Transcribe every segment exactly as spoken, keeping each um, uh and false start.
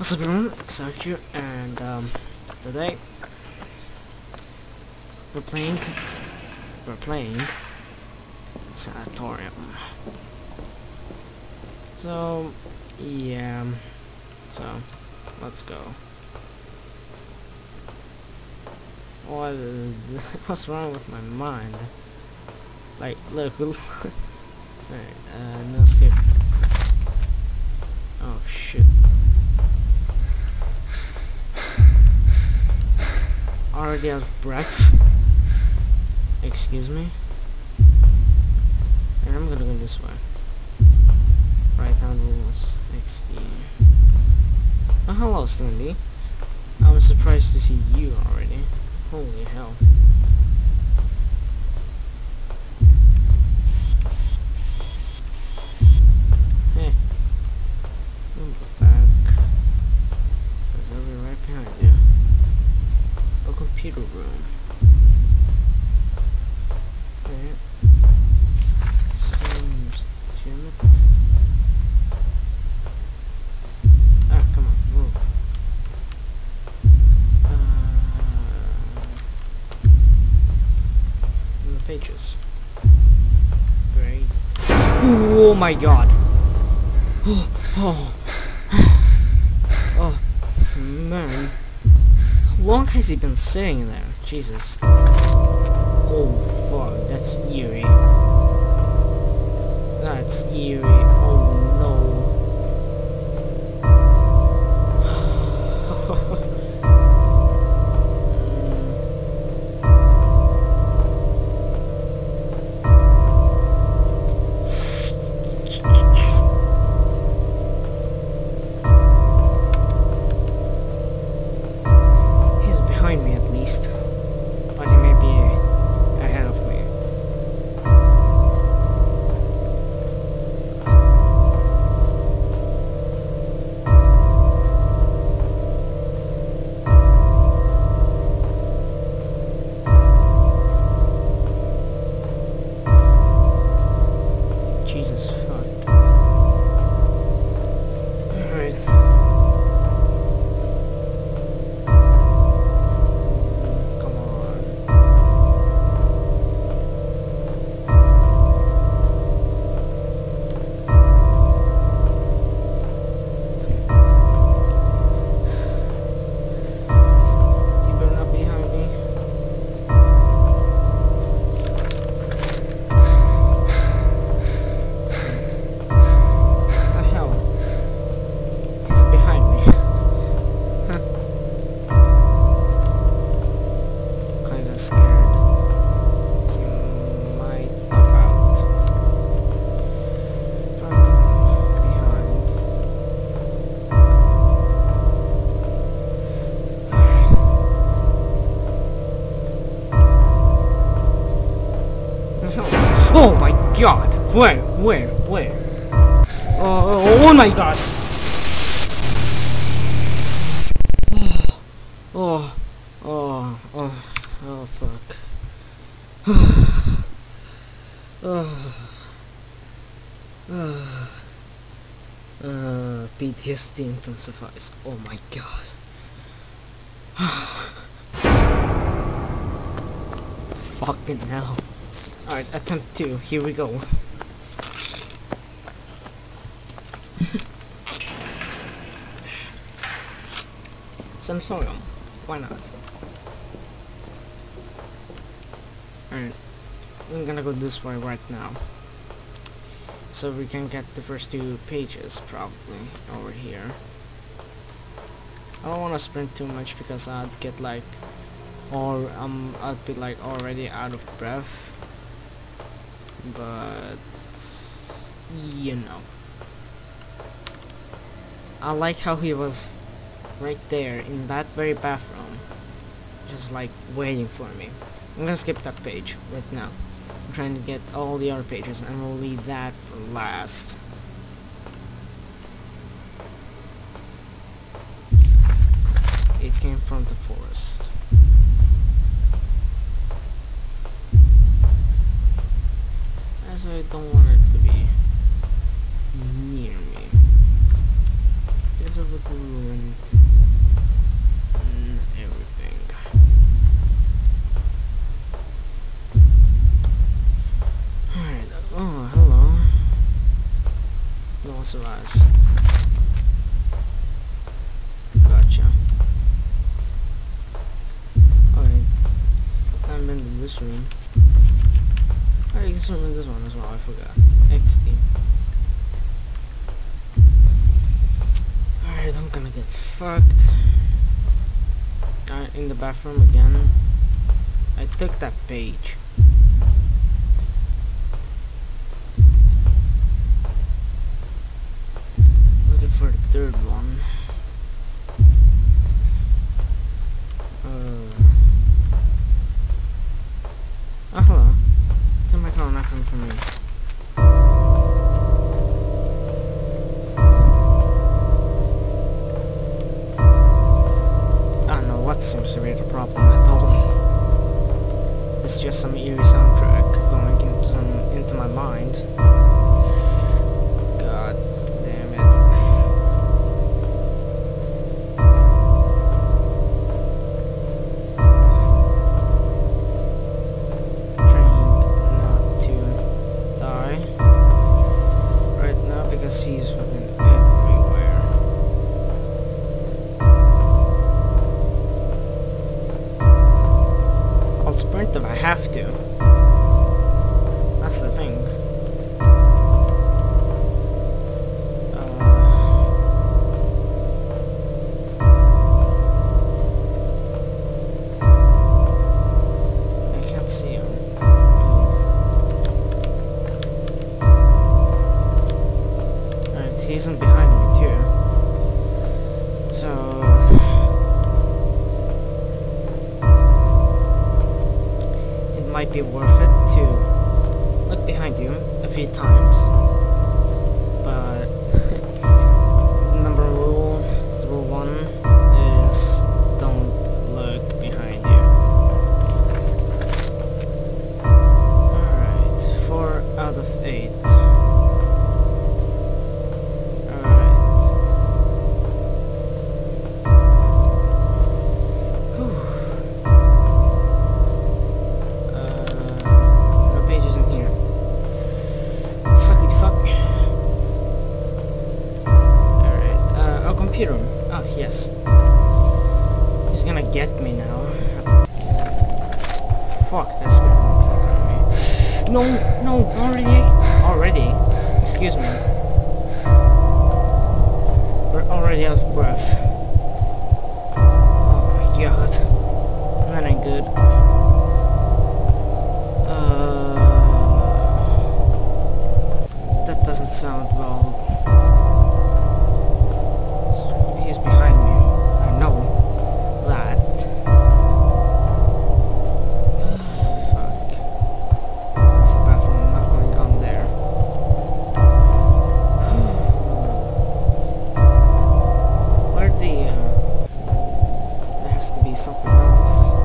What's up everyone, Exarch, and um, today we're playing, we're playing Sanatorium. So, yeah, so, let's go. What is, what's wrong with my mind? Like, look, look. Alright, uh, no skip. Oh shit. Already out of breath. Excuse me. And I'm gonna go this way. Right hand rules. X D. Oh, hello, Slendy. I was surprised to see you already. Holy hell. Hey. Move back. Because I'll be right behind you. A computer room. Okay. Seems legitimate. Ah, come on, move. Uh, in the pages. Great. Oh my god. Oh, oh. Oh, man. How long has he been sitting there? Jesus. Oh fuck, that's eerie. That's eerie. Oh no. Me at least, but he may be ahead of me. Jesus fuck. Alright. Oh my god! Where? Where? Where? Oh, oh, oh my god! Oh, oh, oh, oh, fuck. Oh, oh, uh, P T S D intensifies. Oh my god. Fucking hell. Alright, attempt two. Here we go. Sanatorium. Why not? Alright. I'm gonna go this way right now. So we can get the first two pages probably over here. I don't wanna sprint too much because I'd get like or um I'd be like already out of breath. But you know, I like how he was right there in that very bathroom, just like waiting for me. I'm gonna skip that page right now. I'm trying to get all the other pages and we'll leave that for last. It came from the forest. So I don't want it to be near me. because it would ruin mm, everything. Alright, oh, hello. No one survives. Gotcha. Alright, I haven't been to this room. Oh, you can swim in this one as well, I forgot. X D. Alright, I'm gonna get fucked. Uh, in the bathroom again. I took that page. Looking for the third one. Uh. Oh, hello. Is my phone not coming from me? What seems to be the problem at all. It's just some eerie soundtrack going into some, into my mind. God damn it. Trying not to die right now because he's fucking everywhere. Sprint if I have to. That's the thing. Uh, I can't see him. Alright, he isn't behind me too. So might be worth it to look behind you a few times, but number rule, rule one is don't look behind you. Alright, four out of eight. Computer. Oh, yes. He's gonna get me now. Fuck, that's gonna fuck out of me. No, no, already? Already? Excuse me. We're already out of breath. Oh my god. That ain't good. Uh, that doesn't sound well. Behind me. I know that. Uh, fuck. That's the bathroom. I'm not going down there. Where the uh, there has to be something else.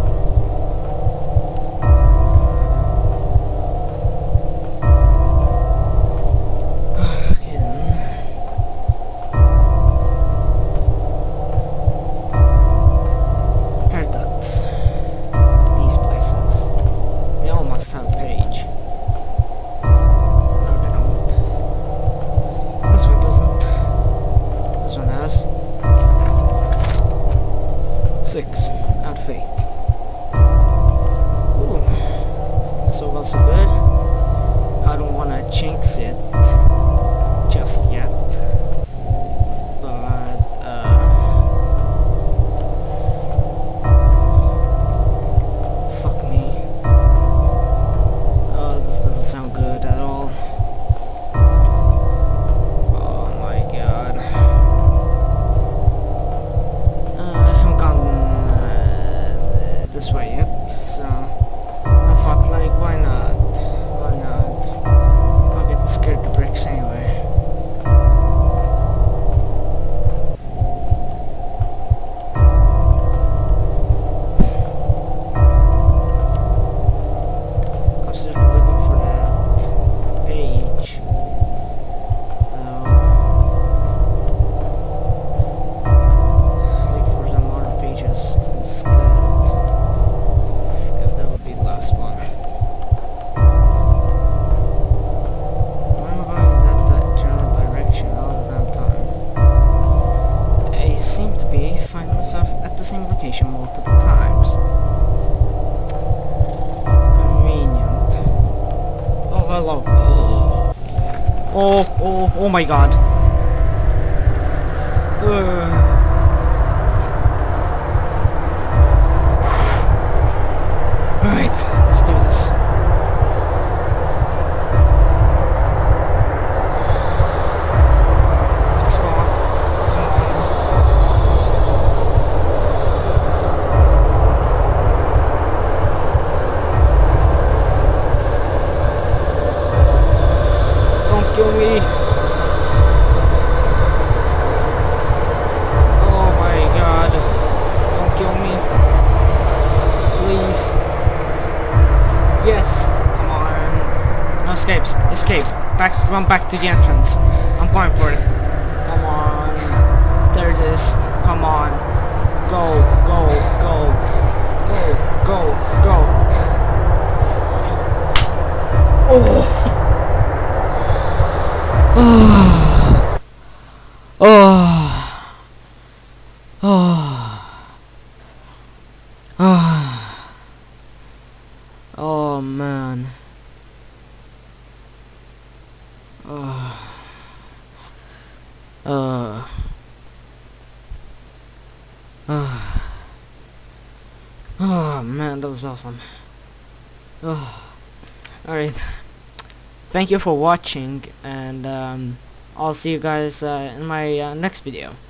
Six out of eight. Ooh, so far so good. I don't want to jinx it just yet, but uh, fuck me. Oh, this doesn't sound good at all. Oh my god. This way yet, so I thought, like, why not? Why not? I'll get scared to bricks anyway. the same location multiple times. Convenient. Oh, hello. Oh, oh, oh my god. Uh. Alright, let's do this. Spawn. Come on. Don't kill me. Oh my god. Don't kill me. Please. Yes, come on. No escapes. Escape. Back. Run back to the entrance. I'm going for it. Come on. There it is. Come on. Go. Go. Go. Go. Go. Go. Oh. Oh. Oh. Oh. Oh. Oh man. Oh. Uh. Uh. Oh man, that was awesome. Oh. Alright. Thank you for watching, and um, I'll see you guys uh, in my uh, next video.